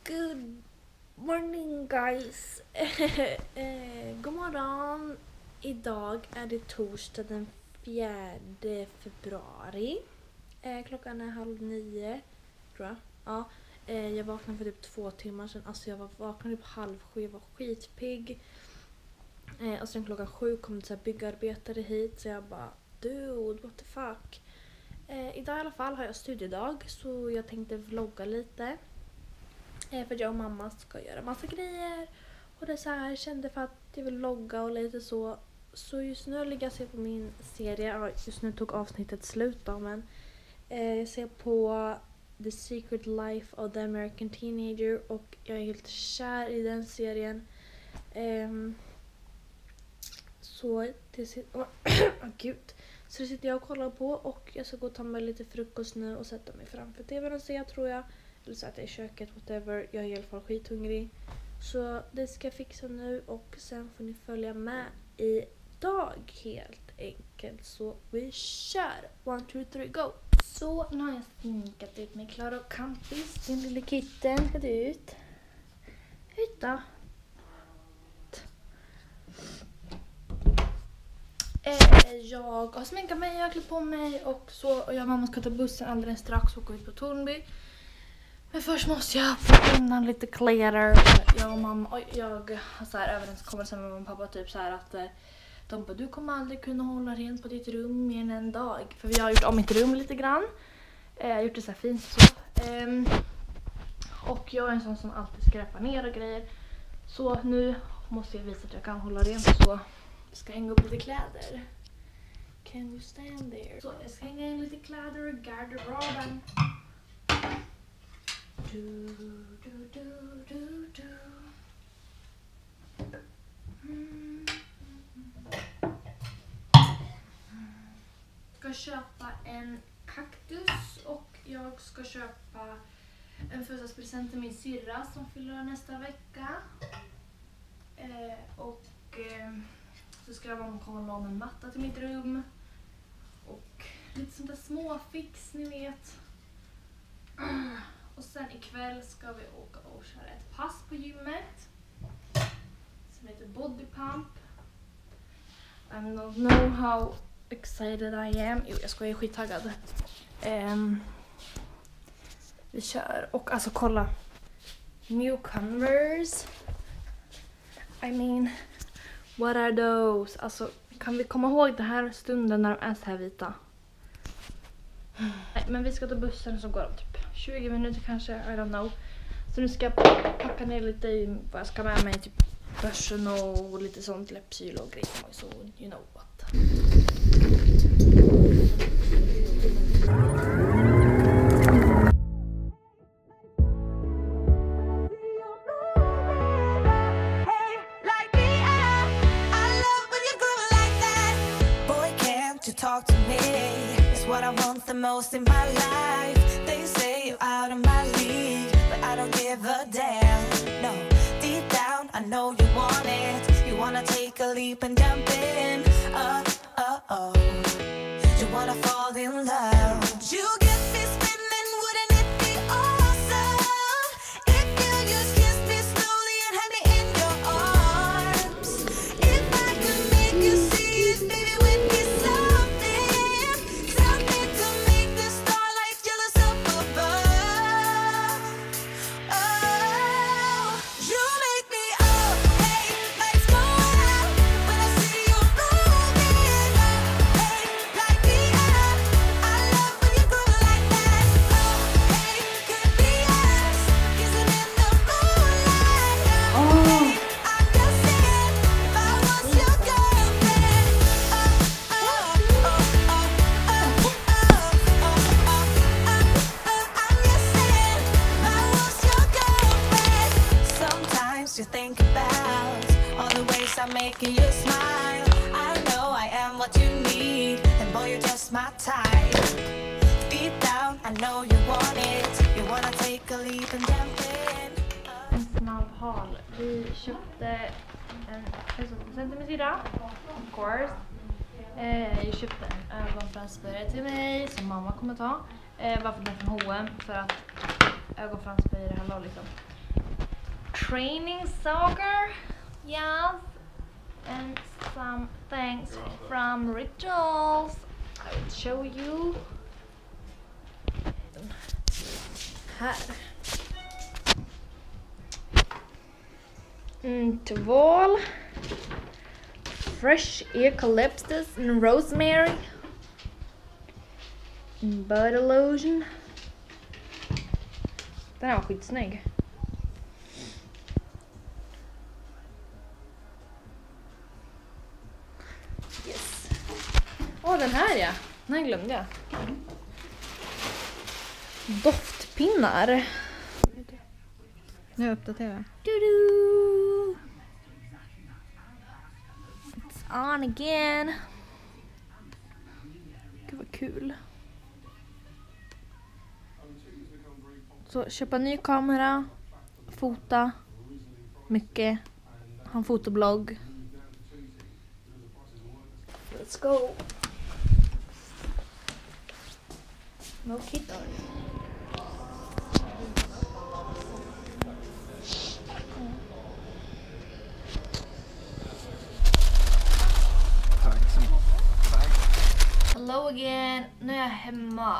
Good morning guys. God morgon. Idag är det torsdag den 4 februari. Klockan är 8:30 tror jag. Ja, jag vaknade för typ 2 timmar sedan. Alltså jag var vaken typ 6:30. Jag var skitpigg. Och sen klockan 7 kom det så här byggarbetare hit. Så jag bara, dude, what the fuck. Idag i alla fall har jag studiedag. Så jag tänkte vlogga lite. För jag och mamma ska göra massa grejer. Och det är så här, jag kände för att jag vill vlogga och lite så. Så just nu ligger jag och ser på min serie. Ja, just nu tog avsnittet slut då, men jag ser på The Secret Life of the American Teenager. Och jag är helt kär i den serien. Så det gud. Så det sitter jag och kollar på. Och jag ska gå och ta mig lite frukost nu och sätta mig framför tvn och se, tror jag. Eller så att jag är i köket, whatever. Jag är i alla fall skithungrig. Så det ska jag fixa nu. Och sen får ni följa med idag helt enkelt. Så vi kör. 1, 2, 3, go. Så nu har jag sminkat ut mig. Klara och Campis, din lilla kitten. Ska du ut? Ut då. Jag har sminkat mig, jag har klätt på mig. Och så och jag och mamma ska ta bussen alldeles strax och gå ut på Tornby. Men först måste jag plocka undan lite kläder. Jag och mamma, och jag har så här överenskommelse med mamma och pappa typ så här att de bara, du kommer aldrig kunna hålla rent på ditt rum mer än en dag. För vi har gjort om mitt rum lite grann. Jag har gjort det så här fint så. Och jag är en sån som alltid skräpar ner och grejer. Så nu måste jag visa att jag kan hålla rent så. Jag ska hänga upp lite kläder. Can you stand there? Så jag ska hänga in lite kläder i garderoben. Ska köpa en kaktus och jag ska köpa en födelsedagspresent till min syrra som fyller nästa vecka. Så ska jag kolla om en matta till mitt rum och lite sånt där småfix, ni vet. Och sen ikväll ska vi åka och köra ett pass på gymmet som heter Body Pump. I don't know how excited I am. Jo, jag är skittaggad. Vi kör. Och alltså kolla. Newcomers. I mean, what are those? Alltså, kan vi komma ihåg det här stunden när de är så här vita? Nej, men vi ska ta bussen som går om typ 20 minuter kanske, I don't know. Så nu ska jag packa ner lite i vad jag ska med mig, typ börsen och lite sånt, läppsyl och grejer. Så you know what. Talk to me, it's what I want the most in my life. They say you're out of my league, but I don't give a damn. No, deep down I know you want it. You wanna take a leap and jump in. Oh, you wanna fall in love. You get me spinning, wouldn't it be awesome if you just kissed me slowly and had me in your arms? If I could make you see it, baby, with me something to make the starlight jealous up above. Oh, you make me up, hey, lights go out when I see you moving up, hey, light me up. I love when you go like that. Oh, hey, could be us kissing in the moonlight. Oh, hey, I'm just saying if I was your girlfriend. Sometimes you think about all the ways I'm making you smile. I know I am what you need, and boy, you're just my type. Deep down, I know you want it. You wanna take a leap and jump in. En snabb hal. Vi köpte en present till min syrra, of course. Jag köpte en ögonfransböjare till mig som mamma kommer ta. Varför den från H&M? För att ögonfransböjare handlar liksom training soccer. Yes. And some things from Rituals. I will show you. Här. Tvål. Fresh eucalyptus and rosemary. Body lotion. Den här var skitsnygg. Yes. Den här ja. Den här glömde jag. Doftpinnar. Nu uppdaterar. It's on again. Gud vad kul. Så köpa ny kamera. Fota. Mycket. Ha en fotoblogg. Let's go. No kid on. Hello again. Nu är jag hemma.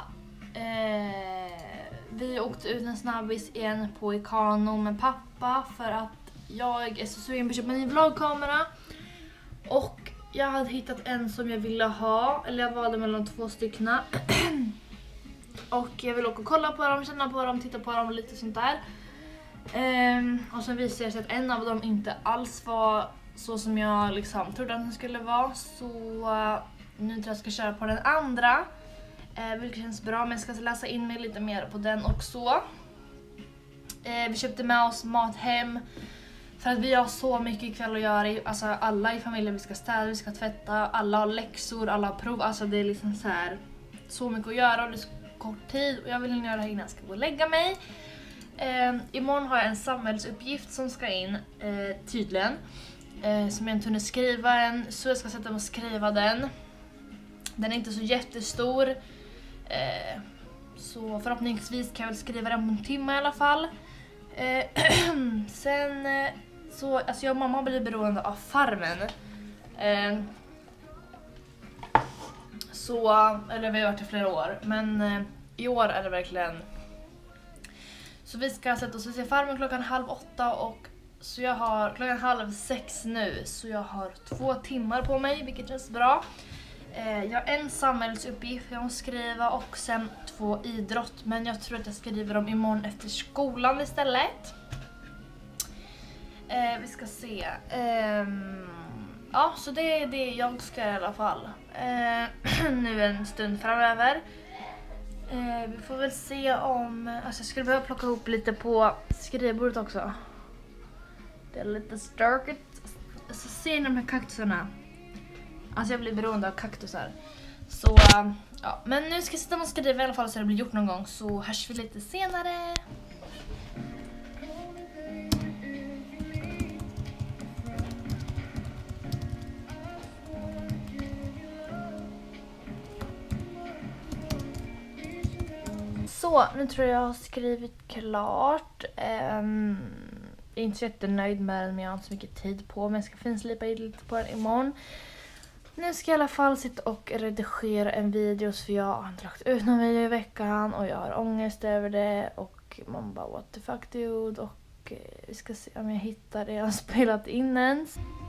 Vi åkte ut en snabbis igen på Ikano med pappa för att jag är så sugen på att köpa en ny vloggkamera. Och jag hade hittat en som jag ville ha, eller jag valde mellan 2 stycken. Och jag vill åka och kolla på dem, känna på dem, titta på dem och lite sånt där. Och sen visade det sig att en av dem inte alls var så som jag liksom trodde att den skulle vara. Så nu tror jag ska köra på den andra. Vilket känns bra, men jag ska läsa in mig lite mer på den också. Vi köpte med oss mat hem. För att vi har så mycket ikväll att göra. Alltså alla i familjen, vi ska städa, vi ska tvätta. Alla har läxor, alla har prov. Alltså det är liksom så mycket att göra och det är så kort tid. Och jag vill göra det här innan jag ska gå och lägga mig. Imorgon har jag en samhällsuppgift som ska in, tydligen. Som jag inte kunde skriva än. Så jag ska sätta mig och skriva den. Den är inte så jättestor. Så förhoppningsvis kan jag väl skriva den på en timme i alla fall. Sen så, alltså jag och mamma blir beroende av farmen. Så, eller vi har varit i flera år. Men i år är det verkligen. Så vi ska sätta oss och se farmen klockan 7:30 och så jag har klockan 5:30 nu. Så jag har 2 timmar på mig, vilket känns bra. Jag har en samhällsuppgift jag måste skriva och sen 2 idrott. Men jag tror att jag skriver dem imorgon efter skolan istället. Vi ska se. Ja, så det är det jag ska i alla fall. Nu en stund framöver. Vi får väl se om. Alltså jag skulle behöva plocka ihop lite på skrivbordet också. Det är lite stökigt. Så ser ni de här kaktusarna. Alltså jag blir beroende av kaktusar. Så ja, men nu ska jag sitta och skriva i alla fall så det blir gjort någon gång. Så hörs vi lite senare. Så, nu tror jag har skrivit klart. Jag är inte så jättenöjd med den men jag har inte så mycket tid på. Men jag ska finslipa lite på den imorgon. Nu ska jag i alla fall sitta och redigera en video för jag har inte lagt ut någon video i veckan och jag har ångest över det och man bara what the fuck dude och vi ska se om jag hittar det jag har spelat in ens.